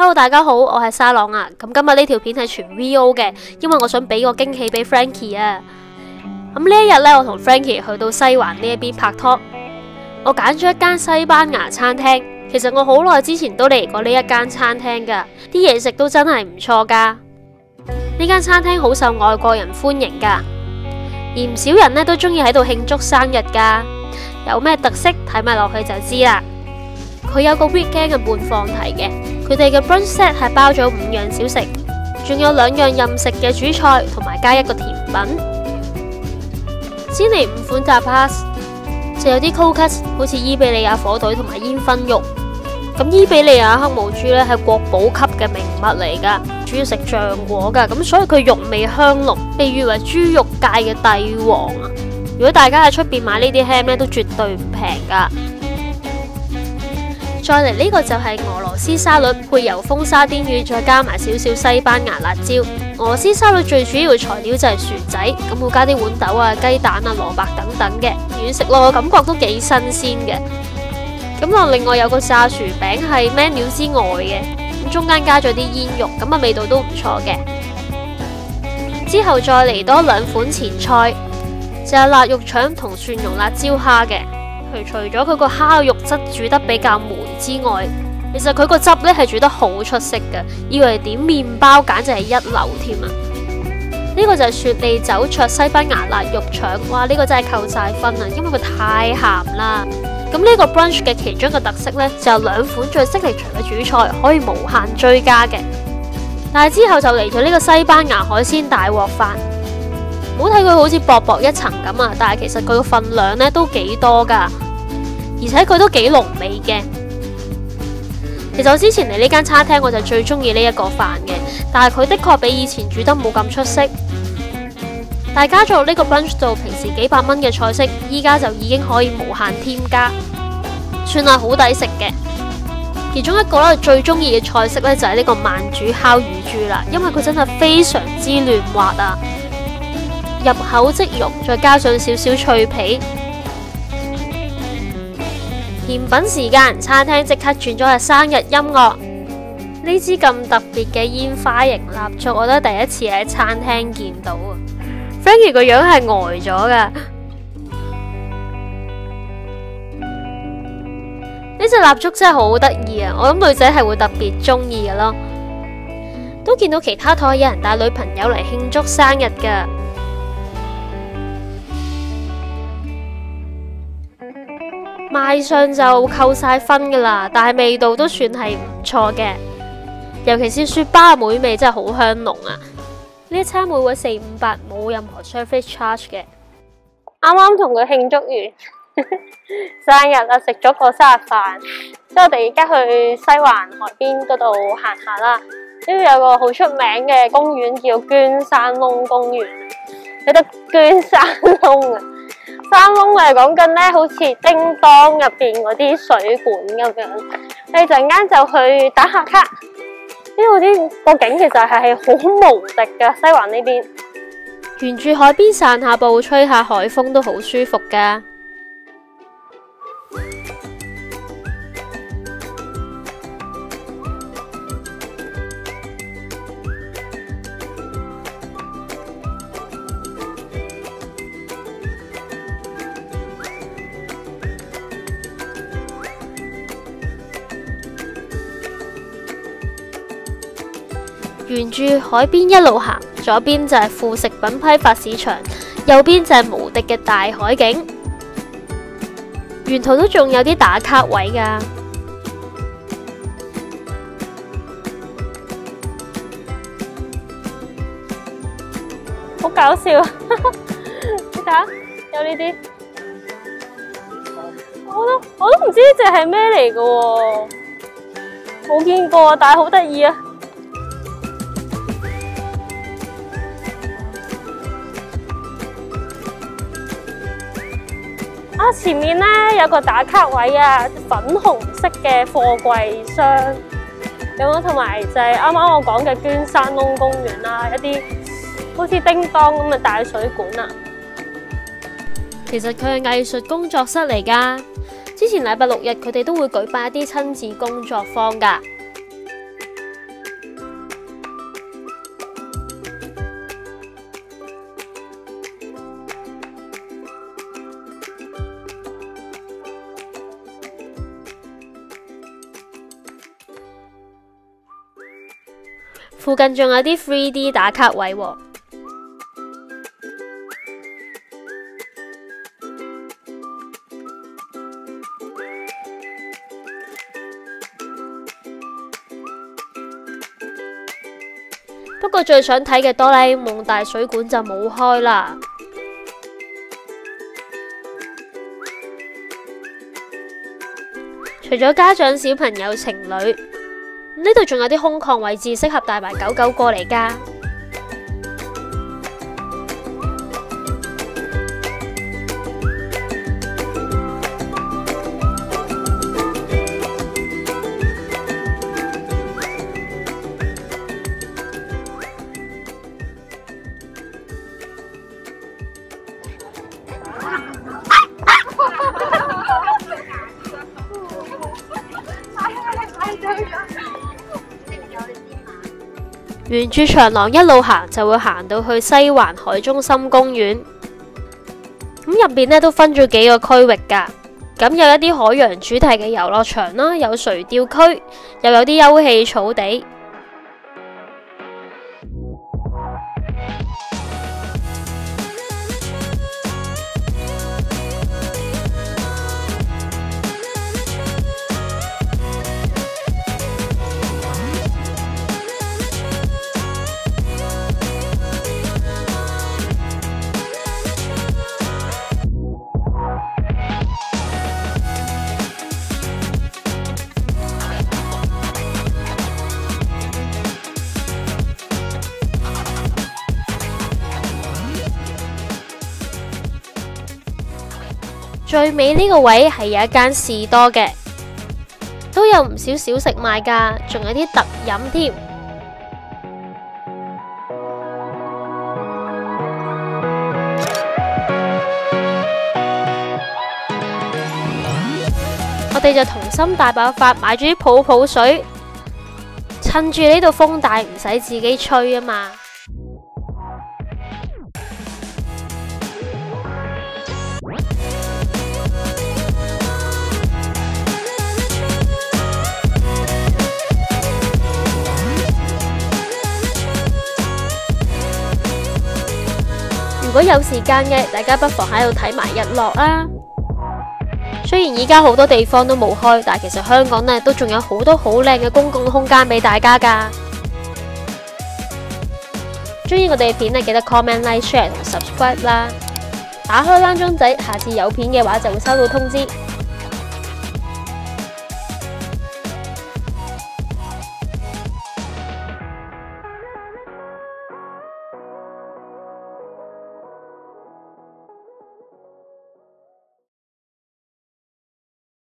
Hello， 大家好，我係沙朗啊。咁今日呢條片係全 VO 嘅，因為我想俾個驚喜俾 Frankie 啊。咁呢一日呢，我同 Frankie 去到西環呢一邊拍拖，我揀咗一間西班牙餐廳。其實我好耐之前都嚟過呢一間餐廳噶，啲嘢食都真係唔錯噶。呢間餐廳好受外國人歡迎噶，而唔少人呢都中意喺度慶祝生日噶。有咩特色睇埋落去就知啦。佢有個 weekend 嘅半放題嘅，佢哋嘅 brunch set 係包咗5樣小食，仲有2樣任食嘅主菜，同埋加一個甜品。先嚟5款 tapas， 就有啲 cold cuts， 好似伊比利亞火腿同埋煙燻肉。咁伊比利亞黑毛豬呢係國寶級嘅名物嚟噶，主要食醬果噶，咁所以佢肉味香濃，被譽為豬肉界嘅帝王啊！如果大家喺出邊買呢啲 ham 呢，都絕對唔平噶。再嚟呢個就係俄羅斯沙律，配油封沙甸魚，再加埋少少西班牙辣椒。俄羅斯沙律最主要嘅材料就係薯仔，咁會加啲豌豆啊、雞蛋啊、蘿蔔等等嘅，軟食落嘅感覺都幾新鮮嘅。咁我另外有個炸薯餅係 menu 之外嘅，咁中間加咗啲煙肉，咁啊味道都唔錯嘅。之後再嚟多2款前菜，就係辣肉腸同蒜蓉辣椒蝦嘅。除咗佢個蝦肉質煮得比較梅之外，其實佢個汁呢係煮得好出色嘅，以為點麵包簡直係一流添啊！呢個就係雪莉酒灼西班牙辣肉腸，哇！呢個真係扣晒分啊，因為佢太鹹啦。咁呢個 brunch 嘅其中一個特色呢，就有2款最signature嘅主菜可以無限追加嘅。但係之後就嚟咗呢個西班牙海鮮大鑊飯。唔好睇佢好似薄薄一層咁啊，但係其實佢個份量呢都幾多噶，而且佢都幾濃味嘅。其實我之前嚟呢間餐廳我就最中意呢一個飯嘅，但係佢的確比以前煮得冇咁出色。大家做呢個 brunch 度，平時幾百蚊嘅菜式，依家就已經可以無限添加，算係好抵食嘅。其中一個咧最中意嘅菜式呢，就係呢個慢煮烤乳豬啦，因為佢真係非常之嫩滑啊，入口即溶，再加上少少脆皮。甜品時間，餐廳即刻轉咗係生日音樂。呢支咁特別嘅煙花型蠟燭，我都第一次喺餐廳見到啊。Frankie 個樣係呆咗噶。呢隻蠟燭真係好得意啊！我諗女仔係會特別中意嘅咯。都見到其他台有人帶女朋友嚟慶祝生日噶。賣相就扣晒分噶啦，但係味道都算係唔錯嘅，尤其是雪巴嘅梅味真係好香濃啊！呢一餐每位450，冇任何 service charge 嘅。啱啱同佢慶祝完生日啦，食咗個生日飯，之後我哋而家去西環海邊嗰度行下啦。呢度有個好出名嘅公園叫捐山窿公園，有得捐山窿啊！山窿係講緊咧，好似叮當入邊嗰啲水管咁樣。你陣間就去打下卡。呢度啲個景其實係好無敵噶，西環呢邊沿住海邊散下步，吹下海風都好舒服噶。沿住海邊一路行，左邊就係副食品批發市場，右邊就係無敵嘅大海景。沿途都仲有啲打卡位噶，好搞笑啊！你睇下，有呢啲，我都唔知呢隻係咩嚟噶喎，冇見過，但係好得意啊！前面呢有個打卡位啊，粉紅色嘅貨櫃箱，咁同埋就係啱啱我講嘅捐山窿公園啦，一啲好似叮當咁嘅大水管啊。其實佢係藝術工作室嚟噶，之前禮拜6日佢哋都會舉辦一啲親子工作坊噶。 附近仲有啲 3D 打卡位喎。不過最想睇嘅哆啦 A 夢大水館就冇開啦。除咗家長、小朋友、情侶，呢度仲有啲空曠位置，適合帶埋狗狗過嚟㗎。沿住長廊一路行，就會行到去西環海中心公園。咁入邊呢都分咗幾個區域㗎。咁有一啲海洋主題嘅遊樂場啦，有垂釣區，又有啲休憩草地。最尾呢個位係有一間士多嘅，都有唔少小食賣㗎，仲有啲特飲添。我哋就童心大爆發，買咗啲泡泡水，趁住呢度風大，唔使自己吹啊嘛。如果有時間嘅，大家不妨喺度睇埋日落啦。雖然而家好多地方都冇開，但係其實香港呢都仲有好多好靚嘅公共空間俾大家㗎。鍾意我哋嘅片呢，記得 comment、like、share 同 subscribe 啦。打開鈴鐘仔，下次有片嘅話就會收到通知。